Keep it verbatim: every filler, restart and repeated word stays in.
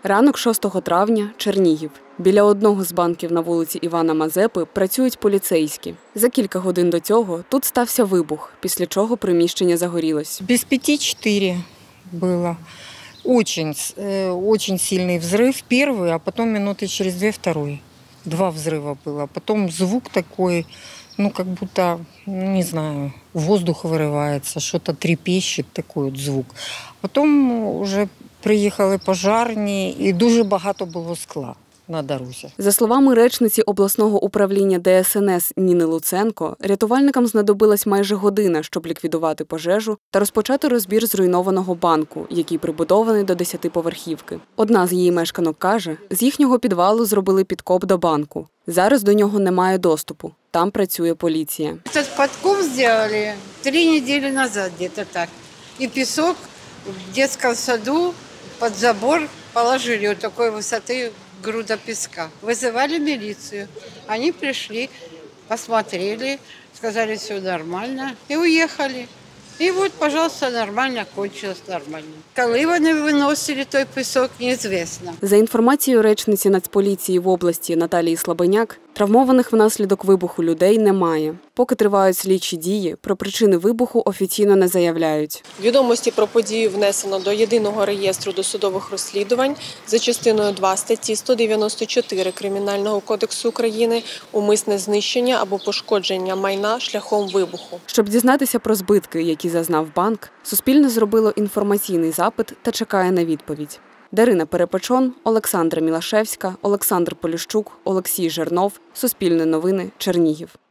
Ранок шостого травня – Чернігів. Біля одного з банків на вулиці Івана Мазепи працюють поліцейські. За кілька годин до цього тут стався вибух, після чого приміщення загорілось. Без пяти четыре было. Очень, очень сильный взрыв первый, а потом минуты через две второй. Два взрыва было. Потом звук такой, ну как будто, не знаю, воздух вырывается, что-то трепещет, такой вот звук. Потом уже приїхали пожарні і дуже багато було скла на дорозі. За словами речниці обласного управління Де Ес Ен Ес Ніни Луценко, рятувальникам знадобилась майже година, щоб ліквідувати пожежу та розпочати розбір зруйнованого банку, який прибудований до десятиповерхівки. Одна з її мешканок каже, з їхнього підвалу зробили підкоп до банку. Зараз до нього немає доступу. Там працює поліція. Цей підкоп зробили три тижні назад, десь так. І пісок в дитячому саду под забор положили вот такой высоты груда песка. Вызывали милицию. Они пришли, посмотрели, сказали, все нормально, и уехали. І от, пожалуйста, нормально, кончилось нормально. Коли вони виносили той пісок, неізвісно. За інформацією речниці Нацполіції в області Наталії Слабеняк, травмованих внаслідок вибуху людей немає. Поки тривають слідчі дії, про причини вибуху офіційно не заявляють. Відомості про подію внесено до Єдиного реєстру досудових розслідувань за частиною два статті сто дев'яносто чотири Кримінального кодексу України «Умисне знищення або пошкодження майна шляхом вибуху». Щоб дізнатися про збитки, які зазнав банк, Суспільне зробило інформаційний запит та чекає на відповідь. Дарина Перепечон, Олександра Мілашевська, Олександр Поліщук, Олексій Жернов. Суспільне новини, Чернігів.